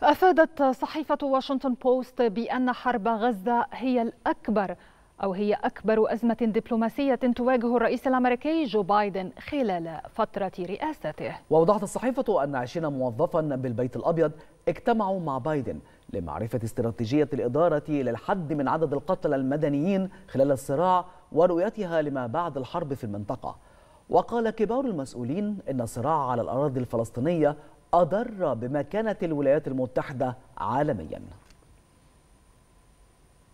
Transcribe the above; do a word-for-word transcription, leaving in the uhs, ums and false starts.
أفادت صحيفة واشنطن بوست بأن حرب غزة هي الأكبر أو هي أكبر أزمة دبلوماسية تواجه الرئيس الأمريكي جو بايدن خلال فترة رئاسته. وأوضحت الصحيفة أن عشرين موظفا بالبيت الأبيض اجتمعوا مع بايدن لمعرفة استراتيجية الإدارة للحد من عدد القتلى المدنيين خلال الصراع ورؤيتها لما بعد الحرب في المنطقة. وقال كبار المسؤولين إن الصراع على الأراضي الفلسطينية أضر بمكانة الولايات المتحدة عالمياً.